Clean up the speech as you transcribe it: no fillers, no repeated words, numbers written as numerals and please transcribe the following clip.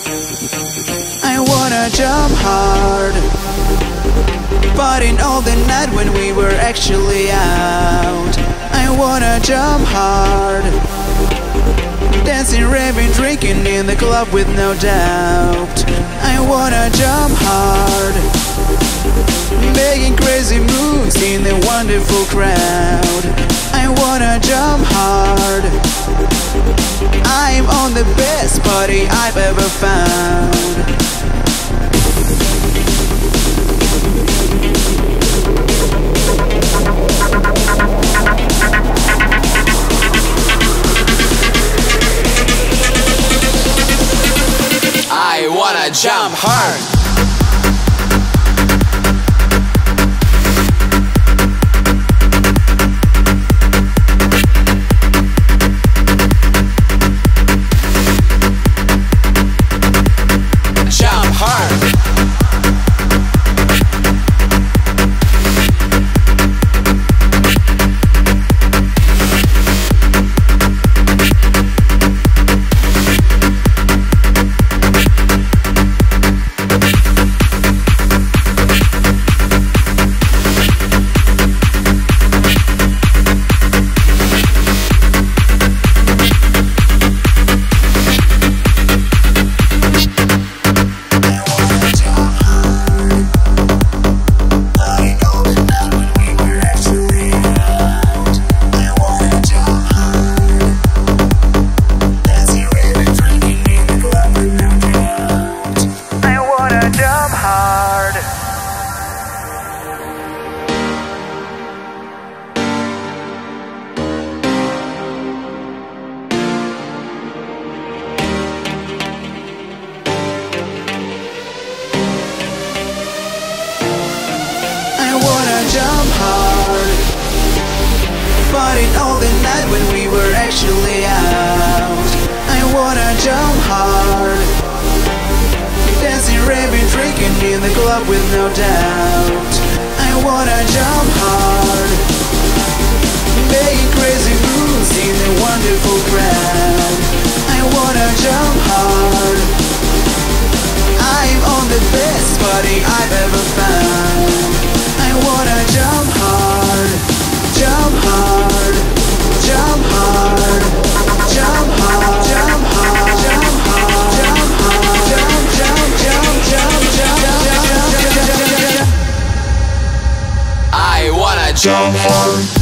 I wanna jump hard, partying all the night when we were actually out. I wanna jump hard, dancing, raving, drinking in the club with no doubt. I wanna jump hard, making crazy moves in the wonderful crowd. I wanna jump hard, I'm on the best party I've ever found. I wanna jump hard. Jump hard, partying all the night when we were actually out. I wanna jump hard, dancing, raving, drinking in the club with no doubt. I wanna jump hard, making crazy moves in the wonderful crowd. I wanna jump hard, I'm on the best party I've ever found. I wanna jump hard, jump hard, jump hard, jump hard, jump hard, jump hard, jump hard, jump, jump. I wanna jump hard.